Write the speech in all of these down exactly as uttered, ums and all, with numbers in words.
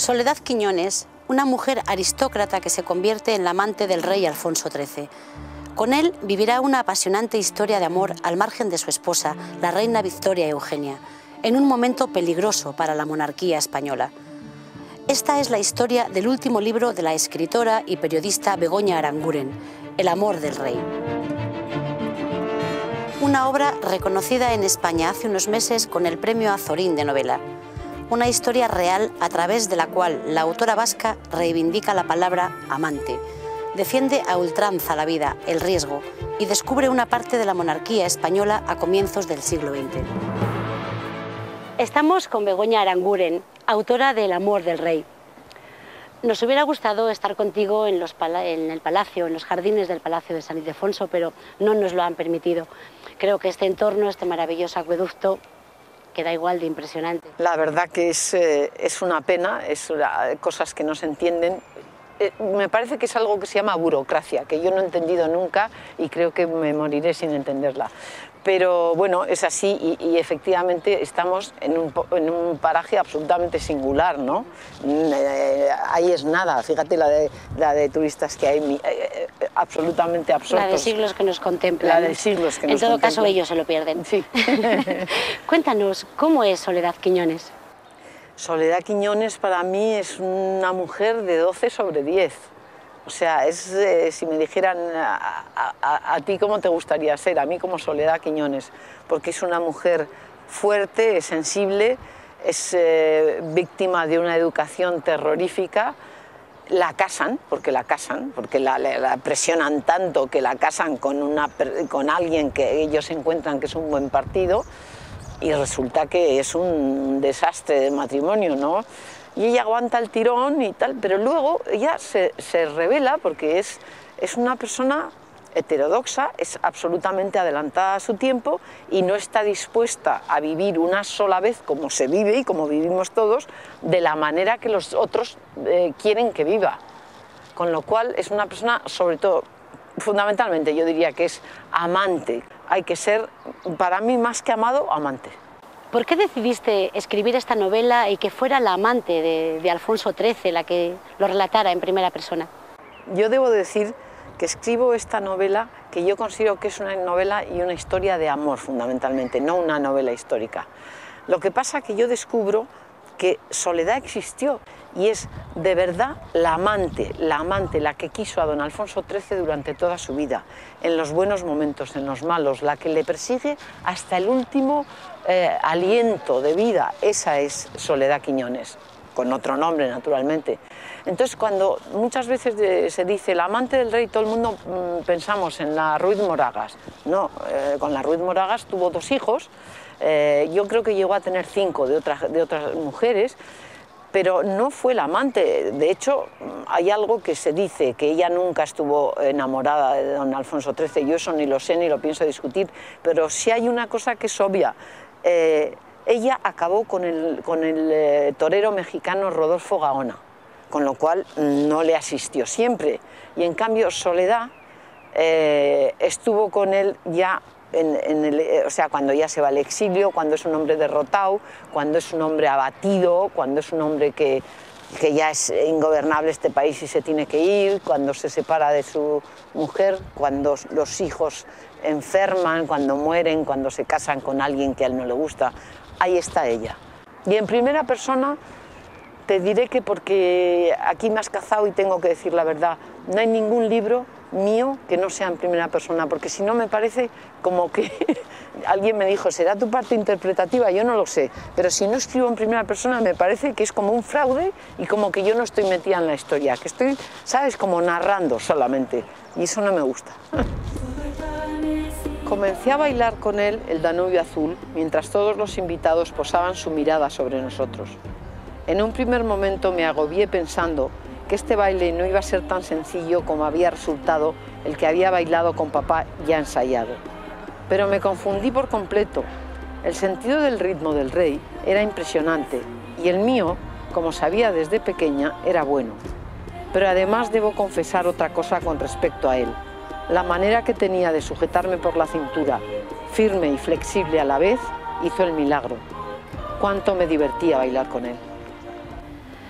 Soledad Quiñones, una mujer aristócrata que se convierte en la amante del rey Alfonso trece. Con él vivirá una apasionante historia de amor al margen de su esposa, la reina Victoria Eugenia, en un momento peligroso para la monarquía española. Esta es la historia del último libro de la escritora y periodista Begoña Aranguren, El amor del rey. Una obra reconocida en España hace unos meses con el premio Azorín de novela. Una historia real a través de la cual la autora vasca reivindica la palabra amante, defiende a ultranza la vida, el riesgo y descubre una parte de la monarquía española a comienzos del siglo veinte. Estamos con Begoña Aranguren, autora de El amor del rey. Nos hubiera gustado estar contigo en, los en el palacio, en los jardines del Palacio de San Ildefonso, pero no nos lo han permitido. Creo que este entorno, este maravilloso acueducto, queda igual de impresionante. La verdad que es, eh, es una pena, es una, cosas que no se entienden. Eh, me parece que es algo que se llama burocracia, que yo no he entendido nunca y creo que me moriré sin entenderla. Pero bueno, es así y, y efectivamente estamos en un, en un paraje absolutamente singular, ¿no? Eh, ahí es nada, fíjate la de, la de turistas que hay, eh, absolutamente absortos. La de siglos que nos contemplan. La de siglos que en nos todo contemplan. caso ellos se lo pierden. Sí. Cuéntanos, ¿cómo es Soledad Quiñones? Soledad Quiñones para mí es una mujer de doce sobre diez. O sea, es, eh, si me dijeran a, a, a ti cómo te gustaría ser, a mí como Soledad Quiñones, porque es una mujer fuerte, es sensible, es eh, víctima de una educación terrorífica, la casan, porque la casan, porque la, la, la presionan tanto que la casan con, una, con alguien que ellos encuentran que es un buen partido y resulta que es un desastre de matrimonio, ¿no? Y ella aguanta el tirón y tal, pero luego ella se, se revela porque es, es una persona heterodoxa, es absolutamente adelantada a su tiempo y no está dispuesta a vivir una sola vez como se vive y como vivimos todos, de la manera que los otros eh, quieren que viva. Con lo cual es una persona, sobre todo, fundamentalmente yo diría que es amante. Hay que ser, para mí más que amado, amante. ¿Por qué decidiste escribir esta novela y que fuera la amante de, de Alfonso trece la que lo relatara en primera persona? Yo debo decir que escribo esta novela que yo considero que es una novela y una historia de amor fundamentalmente, no una novela histórica. Lo que pasa es que yo descubro que Soledad existió y es de verdad la amante, la amante, la que quiso a don Alfonso trece durante toda su vida, en los buenos momentos, en los malos, la que le persigue hasta el último eh, aliento de vida. Esa es Soledad Quiñones, con otro nombre naturalmente. Entonces cuando muchas veces de, se dice la amante del rey, todo el mundo mmm, pensamos en la Ruiz Moragas. No, eh, con la Ruiz Moragas tuvo dos hijos, eh, yo creo que llegó a tener cinco de otras, de otras mujeres, pero no fue la amante. De hecho, hay algo que se dice, que ella nunca estuvo enamorada de don Alfonso trece, yo eso ni lo sé ni lo pienso discutir, pero sí hay una cosa que es obvia. Eh, ella acabó con el, con el eh, torero mexicano Rodolfo Gaona, con lo cual no le asistió siempre, y en cambio Soledad eh, estuvo con él ya En, en el, o sea, cuando ya se va al exilio, cuando es un hombre derrotado, cuando es un hombre abatido, cuando es un hombre que, que ya es ingobernable este país y se tiene que ir, cuando se separa de su mujer, cuando los hijos enferman, cuando mueren, cuando se casan con alguien que a él no le gusta. Ahí está ella. Y en primera persona te diré que, porque aquí me has cazado y tengo que decir la verdad, no hay ningún libro mío que no sea en primera persona, porque si no me parece como que alguien me dijo, ¿será tu parte interpretativa? Yo no lo sé, pero si no escribo en primera persona me parece que es como un fraude y como que yo no estoy metida en la historia, que estoy, ¿sabes?, como narrando solamente, y eso no me gusta. Comencé a bailar con él el Danubio Azul mientras todos los invitados posaban su mirada sobre nosotros. En un primer momento me agobié pensando que este baile no iba a ser tan sencillo como había resultado el que había bailado con papá ya ensayado. Pero me confundí por completo. El sentido del ritmo del rey era impresionante y el mío, como sabía desde pequeña, era bueno. Pero además debo confesar otra cosa con respecto a él. La manera que tenía de sujetarme por la cintura, firme y flexible a la vez, hizo el milagro. Cuánto me divertía bailar con él.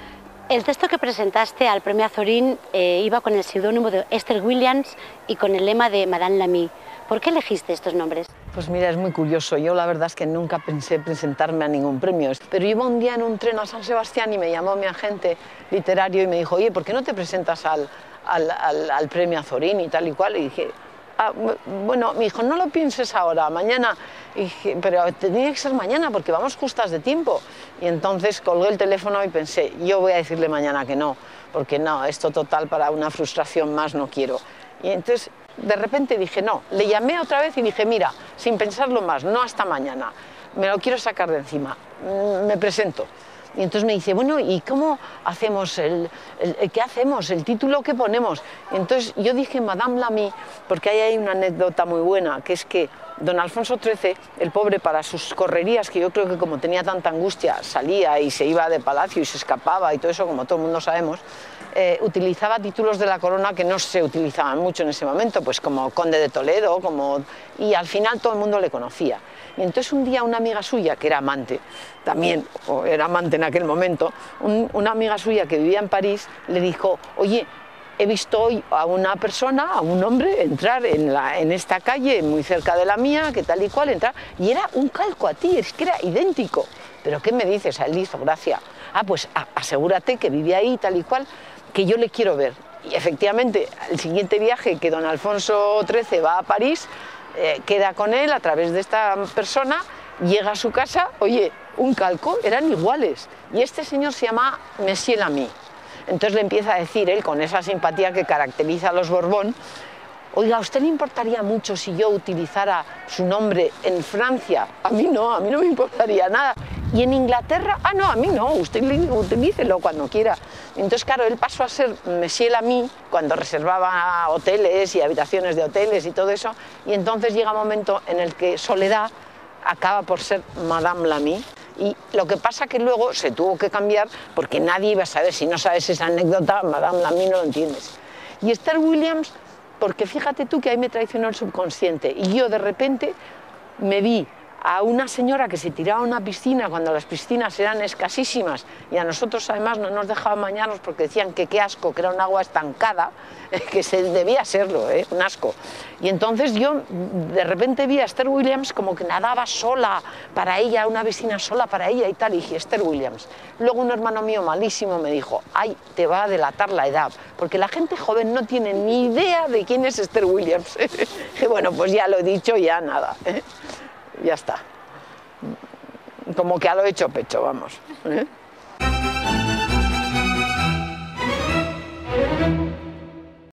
El texto que presentaste al Premio Azorín eh, iba con el seudónimo de Esther Williams y con el lema de Madame Lamy. ¿Por qué elegiste estos nombres? Pues mira, es muy curioso. Yo la verdad es que nunca pensé presentarme a ningún premio. Pero iba un día en un tren a San Sebastián y me llamó mi agente literario y me dijo, oye, ¿por qué no te presentas al, al, al, al Premio Azorín y tal y cual? Y dije, ah, bueno, me dijo, no lo pienses ahora, mañana. Y dije, pero tenía que ser mañana porque vamos justas de tiempo. Y entonces colgué el teléfono y pensé, yo voy a decirle mañana que no, porque no, esto total para una frustración más no quiero. Y entonces de repente dije no, le llamé otra vez y dije, mira, sin pensarlo más, no hasta mañana, me lo quiero sacar de encima, me presento. Y entonces me dice, bueno, ¿y cómo hacemos el, el, el qué hacemos, el título que ponemos? Y entonces yo dije Madame Lamy, porque ahí hay una anécdota muy buena, que es que don Alfonso trece, el pobre, para sus correrías, que yo creo que como tenía tanta angustia, salía y se iba de palacio y se escapaba y todo eso, como todo el mundo sabemos, eh, utilizaba títulos de la corona que no se utilizaban mucho en ese momento, pues como Conde de Toledo, como... y al final todo el mundo le conocía. Y entonces un día una amiga suya, que era amante, también, o era amante en aquel momento, un, una amiga suya que vivía en París, le dijo, oye, he visto hoy a una persona, a un hombre, entrar en, la, en esta calle muy cerca de la mía, que tal y cual, entrar, y era un calco a ti, es que era idéntico. ¿Pero qué me dices? A él le hizo gracia. Ah, pues a, asegúrate que vive ahí, tal y cual, que yo le quiero ver. Y efectivamente, el siguiente viaje que don Alfonso trece va a París, eh, queda con él a través de esta persona, llega a su casa, oye, un calco, eran iguales. Y este señor se llama Monsieur Lamy. Entonces le empieza a decir él, con esa simpatía que caracteriza a los Borbón, oiga, ¿a usted le importaría mucho si yo utilizara su nombre en Francia? A mí no, a mí no me importaría nada. ¿Y en Inglaterra? Ah, no, a mí no, usted utilícelo cuando quiera. Entonces, claro, él pasó a ser Monsieur Lamy cuando reservaba hoteles y habitaciones de hoteles y todo eso, y entonces llega un momento en el que Soledad acaba por ser Madame Lamy. Y lo que pasa que luego se tuvo que cambiar porque nadie iba a saber, si no sabes esa anécdota, Madame Lamy no lo entiendes. Y Esther Williams, porque fíjate tú que ahí me traicionó el subconsciente y yo de repente me vi a una señora que se tiraba a una piscina cuando las piscinas eran escasísimas y a nosotros además no nos dejaban bañarnos porque decían que qué asco, que era un agua estancada, que se debía serlo, ¿eh? Un asco. Y entonces yo de repente vi a Esther Williams como que nadaba sola para ella, una piscina sola para ella y tal, y dije, Esther Williams. Luego un hermano mío malísimo me dijo, ay, te va a delatar la edad, porque la gente joven no tiene ni idea de quién es Esther Williams. Y bueno, pues ya lo he dicho, ya nada, ¿eh? Ya está. Como que a lo hecho pecho, vamos, ¿eh?